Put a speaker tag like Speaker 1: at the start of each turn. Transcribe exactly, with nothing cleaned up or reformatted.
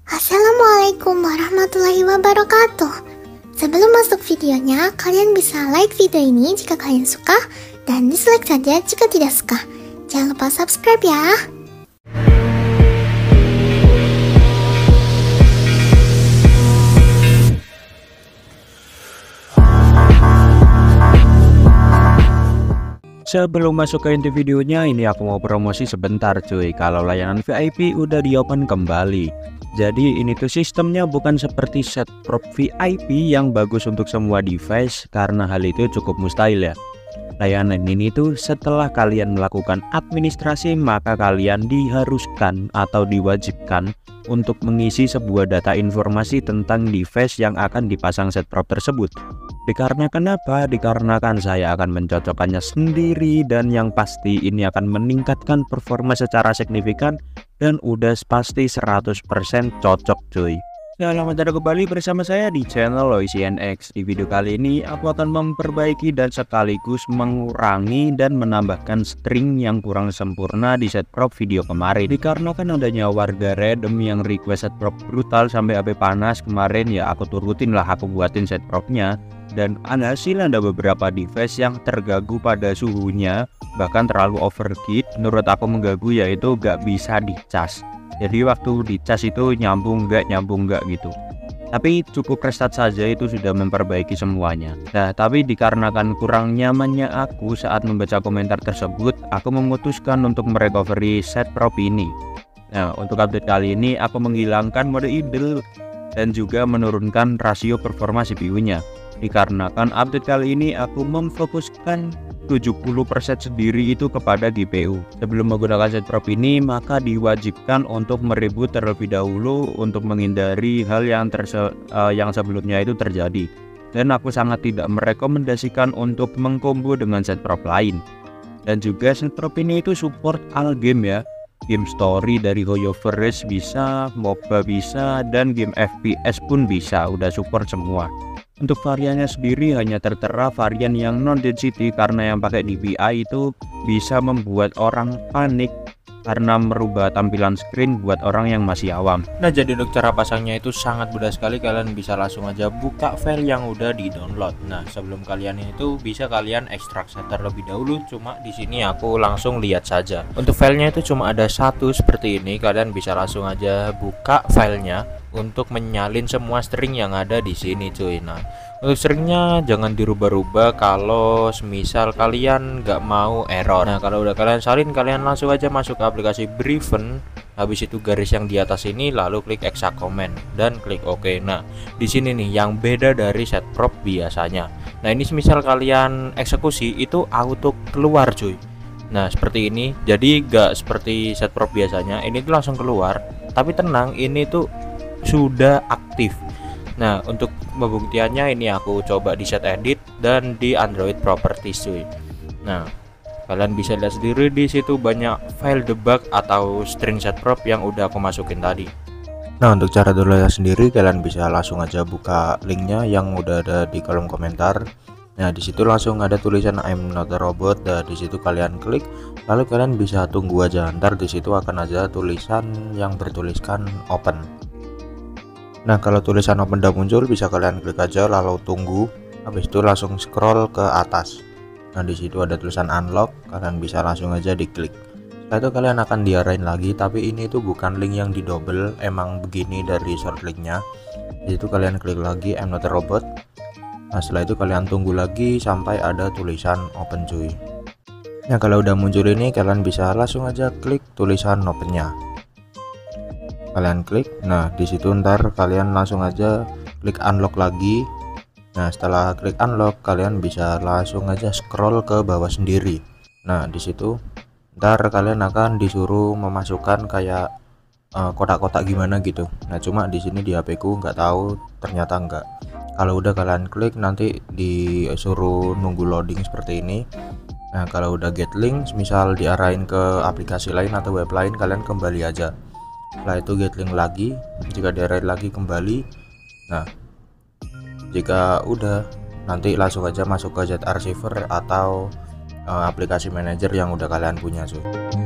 Speaker 1: Assalamualaikum warahmatullahi wabarakatuh. Sebelum masuk videonya, kalian bisa like video ini jika kalian suka dan dislike saja jika tidak suka. Jangan lupa subscribe ya.
Speaker 2: Sebelum masuk ke inti videonya, ini aku mau promosi sebentar cuy. Kalau layanan V I P udah di open kembali. Jadi ini tuh sistemnya bukan seperti set prop V I P yang bagus untuk semua device, karena hal itu cukup mustahil ya. Layanan ini tuh setelah kalian melakukan administrasi, maka kalian diharuskan atau diwajibkan untuk mengisi sebuah data informasi tentang device yang akan dipasang set prop tersebut. Dikarenakan apa? Dikarenakan saya akan mencocokkannya sendiri, dan yang pasti ini akan meningkatkan performa secara signifikan dan udah pasti seratus persen cocok cuy. Selamat datang kembali bersama saya di channel LoyCNX. Di video kali ini aku akan memperbaiki dan sekaligus mengurangi dan menambahkan string yang kurang sempurna di set prop video kemarin. Dikarenakan adanya warga random yang request set prop brutal sampai H P panas kemarin, ya aku turutin lah, aku buatin set propnya. Dan alhasil ada beberapa device yang terganggu pada suhunya, bahkan terlalu overheat. Menurut aku mengganggu, yaitu gak bisa dicas. Jadi waktu dicas itu nyambung gak nyambung gak gitu. Tapi cukup restart saja itu sudah memperbaiki semuanya. Nah, tapi dikarenakan kurang nyamannya aku saat membaca komentar tersebut, aku memutuskan untuk merecovery set prop ini. Nah, untuk update kali ini aku menghilangkan mode idle dan juga menurunkan rasio performa C P U-nya. Dikarenakan update kali ini aku memfokuskan tujuh puluh persen sendiri itu kepada G P U. Sebelum menggunakan set prop ini, maka diwajibkan untuk mereboot terlebih dahulu untuk menghindari hal yang terse uh, yang sebelumnya itu terjadi. Dan aku sangat tidak merekomendasikan untuk mengkombo dengan set prop lain. Dan juga set prop ini itu support all game ya. Game story dari Hoyoverse bisa, MOBA bisa, dan game F P S pun bisa, udah support semua. Untuk variannya sendiri hanya tertera varian yang non density, karena yang pakai D P I itu bisa membuat orang panik karena merubah tampilan screen buat orang yang masih awam.
Speaker 3: Nah, jadi untuk cara pasangnya itu sangat mudah sekali. Kalian bisa langsung aja buka file yang udah di download. Nah, sebelum kalian itu bisa kalian ekstrak terlebih dahulu. Cuma di sini aku langsung lihat saja. Untuk filenya itu cuma ada satu seperti ini. Kalian bisa langsung aja buka filenya untuk menyalin semua string yang ada di sini cuy. Nah, untuk stringnya jangan dirubah-rubah kalau semisal kalian nggak mau error. Nah, kalau udah kalian salin, kalian langsung aja masuk ke aplikasi Breven. Habis itu garis yang di atas ini, lalu klik extract command dan klik OK. Nah, di sini nih yang beda dari set prop biasanya. Nah, ini semisal kalian eksekusi itu auto keluar cuy. Nah, seperti ini. Jadi gak seperti set prop biasanya, ini tuh langsung keluar. Tapi tenang, ini tuh sudah aktif. Nah, untuk pembuktiannya ini aku coba di set edit dan di Android properties cuy. Nah, kalian bisa lihat sendiri di situ banyak file debug atau string set prop yang udah aku masukin tadi. Nah, untuk cara downloadnya sendiri kalian bisa langsung aja buka linknya yang udah ada di kolom komentar. Nah, di situ langsung ada tulisan I'm not a robot. Dan di situ kalian klik, lalu kalian bisa tunggu aja. Ntar di situ akan ada tulisan yang bertuliskan open. Nah, kalau tulisan open udah muncul, bisa kalian klik aja lalu tunggu. Habis itu langsung scroll ke atas. Nah, di situ ada tulisan unlock, kalian bisa langsung aja diklik. Setelah itu kalian akan diarahin lagi, tapi ini tuh bukan link yang didouble, emang begini dari short linknya. Di situ kalian klik lagi I'm not a robot. Nah, setelah itu kalian tunggu lagi sampai ada tulisan open cuy. Nah, kalau udah muncul ini, kalian bisa langsung aja klik tulisan opennya. Kalian klik, nah di situ ntar kalian langsung aja klik unlock lagi. Nah, setelah klik unlock, kalian bisa langsung aja scroll ke bawah sendiri. Nah, di situ ntar kalian akan disuruh memasukkan kayak kotak-kotak uh, gimana gitu. Nah, cuma di sini di H P ku nggak tahu, ternyata enggak. Kalau udah kalian klik, nanti disuruh nunggu loading seperti ini. Nah, kalau udah get link, misal diarahin ke aplikasi lain atau web lain, kalian kembali aja. Setelah itu get link lagi, jika diarahin lagi kembali. Nah, jika udah, nanti langsung aja masuk ke Z Archiver atau uh, aplikasi manager yang udah kalian punya cuy.